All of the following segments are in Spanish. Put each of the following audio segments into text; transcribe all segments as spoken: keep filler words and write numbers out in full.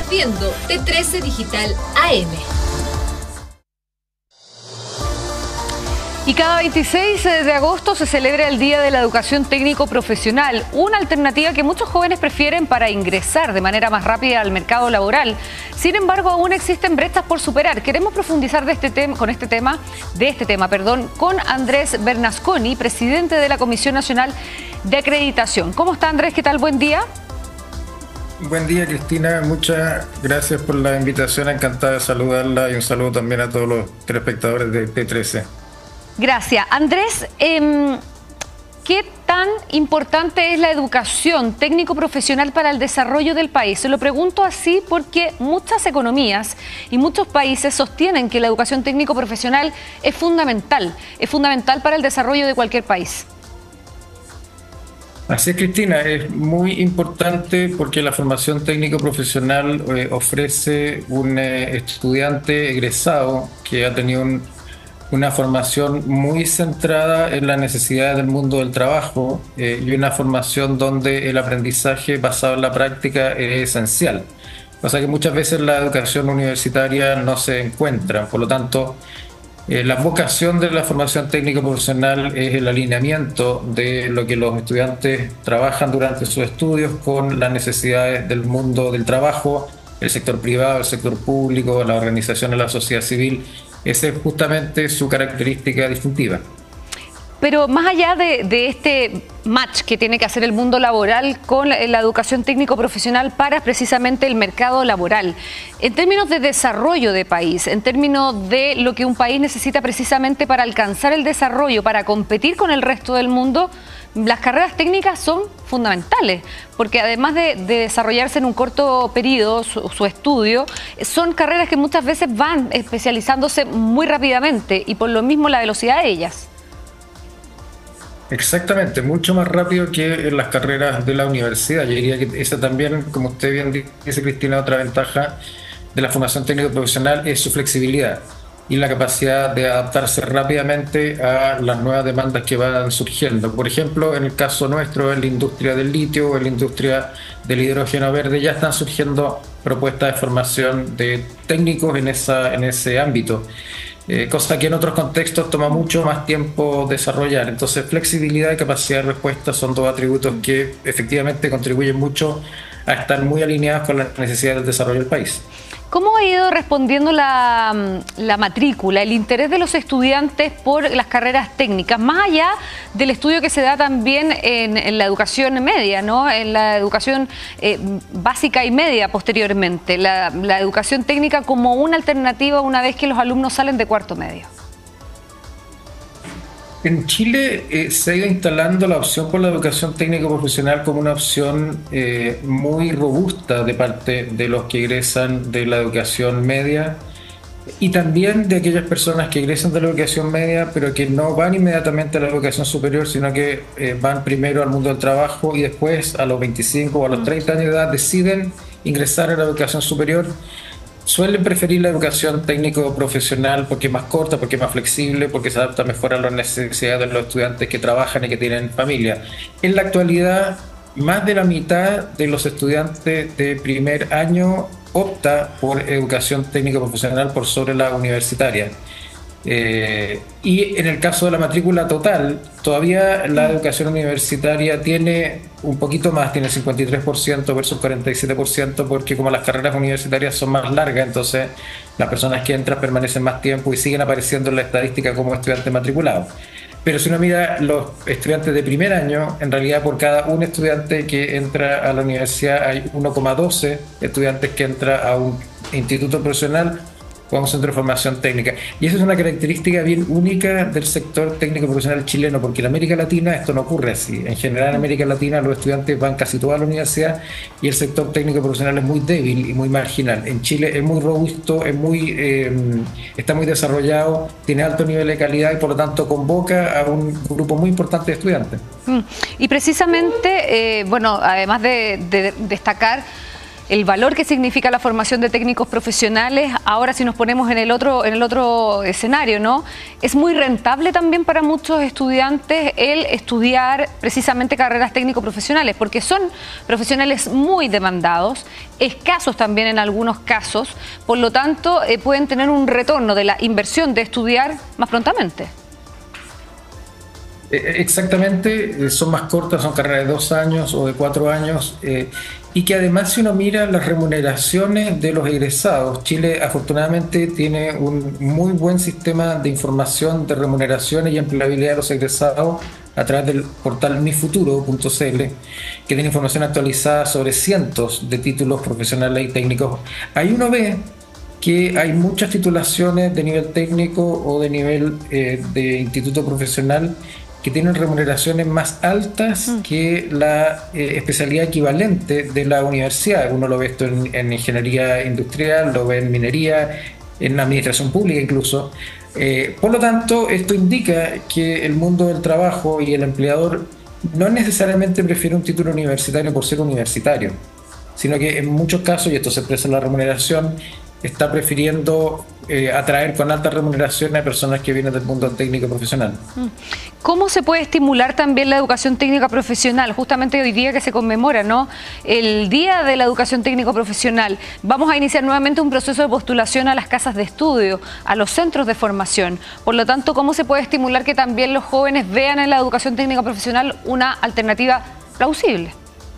Estás viendo T trece Digital A M. Y cada veintiséis de agosto se celebra el Día de la Educación Técnico Profesional, una alternativa que muchos jóvenes prefieren para ingresar de manera más rápida al mercado laboral. Sin embargo, aún existen brechas por superar. Queremos profundizar de este tema, con este tema, de este tema, perdón, con Andrés Bernasconi, presidente de la Comisión Nacional de Acreditación. ¿Cómo está, Andrés? ¿Qué tal? Buen día. Buen día, Cristina. Muchas gracias por la invitación. Encantada de saludarla y un saludo también a todos los telespectadores de T trece. Gracias. Andrés, eh, ¿qué tan importante es la educación técnico-profesional para el desarrollo del país? Se lo pregunto así porque muchas economías y muchos países sostienen que la educación técnico-profesional es fundamental, es fundamental para el desarrollo de cualquier país. Así es, Cristina, es muy importante porque la formación técnico-profesional eh, ofrece un eh, estudiante egresado que ha tenido un una formación muy centrada en las necesidades del mundo del trabajo eh, y una formación donde el aprendizaje basado en la práctica es esencial. O sea que muchas veces la educación universitaria no se encuentra. Por lo tanto, eh, la vocación de la formación técnico profesional es el alineamiento de lo que los estudiantes trabajan durante sus estudios con las necesidades del mundo del trabajo, el sector privado, el sector público, la organización de la sociedad civil. Esa es justamente su característica distintiva. Pero más allá de, de este match que tiene que hacer el mundo laboral con la, la educación técnico-profesional para precisamente el mercado laboral, en términos de desarrollo de país, en términos de lo que un país necesita precisamente para alcanzar el desarrollo, para competir con el resto del mundo, las carreras técnicas son fundamentales, porque además de, de desarrollarse en un corto periodo su, su estudio, son carreras que muchas veces van especializándose muy rápidamente y por lo mismo la velocidad de ellas. Exactamente, mucho más rápido que en las carreras de la universidad. Yo diría que esa también, como usted bien dice, Cristina, otra ventaja de la formación técnico profesional es su flexibilidad y la capacidad de adaptarse rápidamente a las nuevas demandas que van surgiendo. Por ejemplo, en el caso nuestro, en la industria del litio o en la industria del hidrógeno verde, ya están surgiendo propuestas de formación de técnicos en, esa, en ese ámbito. Eh, cosa que en otros contextos toma mucho más tiempo desarrollar. Entonces, flexibilidad y capacidad de respuesta son dos atributos que efectivamente contribuyen mucho a estar muy alineados con las necesidades del desarrollo del país. ¿Cómo ha ido respondiendo la, la matrícula, el interés de los estudiantes por las carreras técnicas, más allá del estudio que se da también en, en la educación media, ¿no? En la educación eh, básica y media posteriormente, la, la educación técnica como una alternativa una vez que los alumnos salen de cuarto medio? En Chile eh, se ha ido instalando la opción por la educación técnico profesional como una opción eh, muy robusta de parte de los que egresan de la educación media y también de aquellas personas que egresan de la educación media pero que no van inmediatamente a la educación superior, sino que eh, van primero al mundo del trabajo y después a los veinticinco o a los treinta años de edad deciden ingresar a la educación superior. Suelen preferir la educación técnico-profesional porque es más corta, porque es más flexible, porque se adapta mejor a las necesidades de los estudiantes que trabajan y que tienen familia. En la actualidad, más de la mitad de los estudiantes de primer año opta por educación técnico-profesional por sobre la universitaria. Eh, y en el caso de la matrícula total, todavía la educación universitaria tiene un poquito más, tiene cincuenta y tres por ciento versus cuarenta y siete por ciento, porque como las carreras universitarias son más largas, entonces las personas que entran permanecen más tiempo y siguen apareciendo en la estadística como estudiantes matriculados. Pero si uno mira los estudiantes de primer año, en realidad por cada un estudiante que entra a la universidad hay uno coma doce estudiantes que entran a un instituto profesional o a un centro de formación técnica. Y esa es una característica bien única del sector técnico profesional chileno, porque en América Latina esto no ocurre así. En general en América Latina los estudiantes van casi toda la universidad y el sector técnico profesional es muy débil y muy marginal. En Chile es muy robusto, es muy, eh, está muy desarrollado, tiene alto nivel de calidad y por lo tanto convoca a un grupo muy importante de estudiantes. Y precisamente, eh, bueno, además de, de destacar el valor que significa la formación de técnicos profesionales. Ahora, si nos ponemos en el otro, en el otro escenario, ¿no? Es muy rentable también para muchos estudiantes el estudiar precisamente carreras técnico-profesionales, porque son profesionales muy demandados, escasos también en algunos casos, por lo tanto eh, pueden tener un retorno de la inversión de estudiar más prontamente. Exactamente, son más cortas, son carreras de dos años o de cuatro años, eh, y que además, si uno mira las remuneraciones de los egresados, Chile afortunadamente tiene un muy buen sistema de información de remuneraciones y empleabilidad de los egresados a través del portal mi futuro punto c l, que tiene información actualizada sobre cientos de títulos profesionales y técnicos. Ahí uno ve que hay muchas titulaciones de nivel técnico o de nivel eh, de instituto profesional que tienen remuneraciones más altas mm. que la eh, especialidad equivalente de la universidad. Uno lo ve esto en, en ingeniería industrial, lo ve en minería, en administración pública incluso. Eh, por lo tanto, esto indica que el mundo del trabajo y el empleador no necesariamente prefiere un título universitario por ser universitario, sino que en muchos casos, y esto se expresa en la remuneración, está prefiriendo eh, atraer con alta remuneración a personas que vienen del mundo técnico profesional. ¿Cómo se puede estimular también la educación técnica profesional? Justamente hoy día que se conmemora, ¿no?, el Día de la Educación Técnico Profesional. Vamos a iniciar nuevamente un proceso de postulación a las casas de estudio, a los centros de formación. Por lo tanto, ¿cómo se puede estimular que también los jóvenes vean en la educación técnica profesional una alternativa plausible?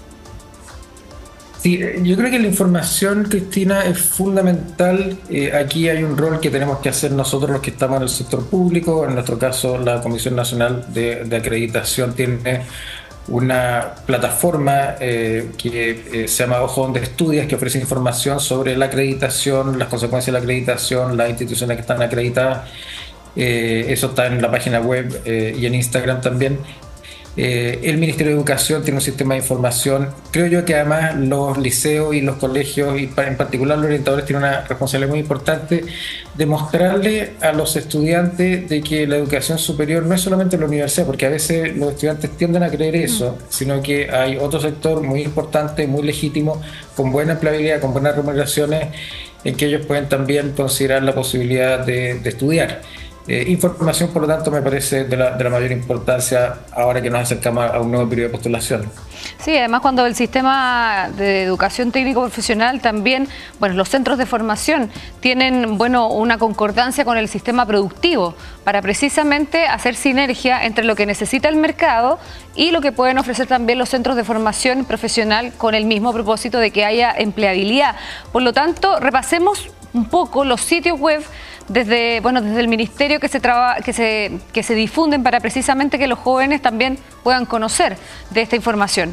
Sí, yo creo que la información, Cristina, es fundamental. Eh, aquí hay un rol que tenemos que hacer nosotros los que estamos en el sector público. En nuestro caso, la Comisión Nacional de, de Acreditación tiene una plataforma eh, que eh, se llama Ojo Donde Estudias, que ofrece información sobre la acreditación, las consecuencias de la acreditación, las instituciones que están acreditadas. Eh, eso está en la página web eh, y en Instagram también. Eh, el Ministerio de Educación tiene un sistema de información. Creo yo que además los liceos y los colegios, y en particular los orientadores, tienen una responsabilidad muy importante de mostrarle a los estudiantes de que la educación superior no es solamente la universidad, porque a veces los estudiantes tienden a creer eso, sino que hay otro sector muy importante, muy legítimo, con buena empleabilidad, con buenas remuneraciones, en que ellos pueden también considerar la posibilidad de, de estudiar. Eh, información, por lo tanto, me parece de la, de la mayor importancia ahora que nos acercamos a un nuevo periodo de postulación. Sí, además cuando el sistema de educación técnico profesional también, bueno, los centros de formación tienen, bueno, una concordancia con el sistema productivo para precisamente hacer sinergia entre lo que necesita el mercado y lo que pueden ofrecer también los centros de formación profesional con el mismo propósito de que haya empleabilidad. Por lo tanto, repasemos un poco los sitios web desde, bueno, desde el Ministerio que se, traba, que, se, que se difunden para precisamente que los jóvenes también puedan conocer de esta información.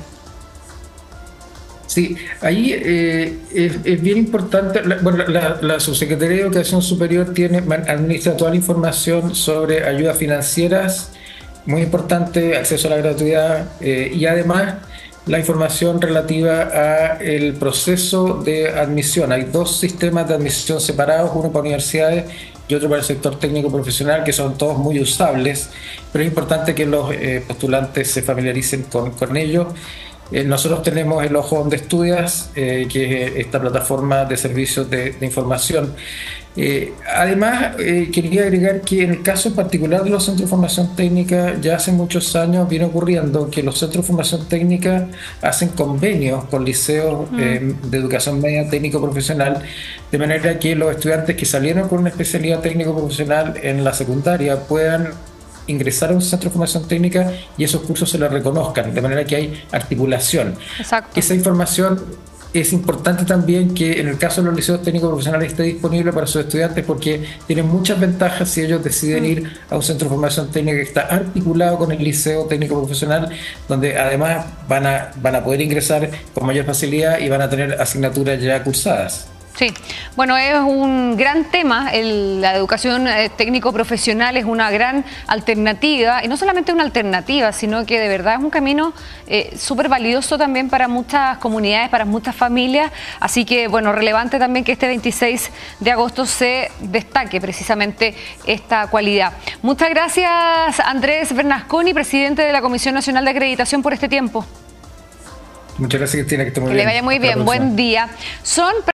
Sí, ahí eh, es, es bien importante. La, bueno, la, la Subsecretaría de Educación Superior tiene, administra toda la información sobre ayudas financieras, muy importante, acceso a la gratuidad eh, y además la información relativa a el proceso de admisión. Hay dos sistemas de admisión separados, uno para universidades y otro para el sector técnico profesional, que son todos muy usables, pero es importante que los eh, postulantes se familiaricen con, con ellos. Eh, nosotros tenemos el Ojo Donde Estudias, eh, que es esta plataforma de servicios de, de información. Eh, además, eh, quería agregar que en el caso particular de los centros de formación técnica, ya hace muchos años viene ocurriendo que los centros de formación técnica hacen convenios con liceos mm. eh, de educación media técnico-profesional, de manera que los estudiantes que salieron con una especialidad técnico-profesional en la secundaria puedan ingresar a un centro de formación técnica y esos cursos se les reconozcan, de manera que hay articulación. Exacto. Esa información es importante también que en el caso de los liceos técnicos profesionales esté disponible para sus estudiantes, porque tienen muchas ventajas si ellos deciden mm. ir a un centro de formación técnica que está articulado con el liceo técnico profesional, donde además van a, van a poder ingresar con mayor facilidad y van a tener asignaturas ya cursadas. Sí, bueno, es un gran tema, el, la educación eh, técnico-profesional es una gran alternativa, y no solamente una alternativa, sino que de verdad es un camino eh, súper valioso también para muchas comunidades, para muchas familias, así que, bueno, relevante también que este veintiséis de agosto se destaque precisamente esta cualidad. Muchas gracias, Andrés Bernasconi, presidente de la Comisión Nacional de Acreditación, por este tiempo. Muchas gracias, Cristina, que esté muy que bien. le vaya muy Hasta la bien. próxima. Buen día. Son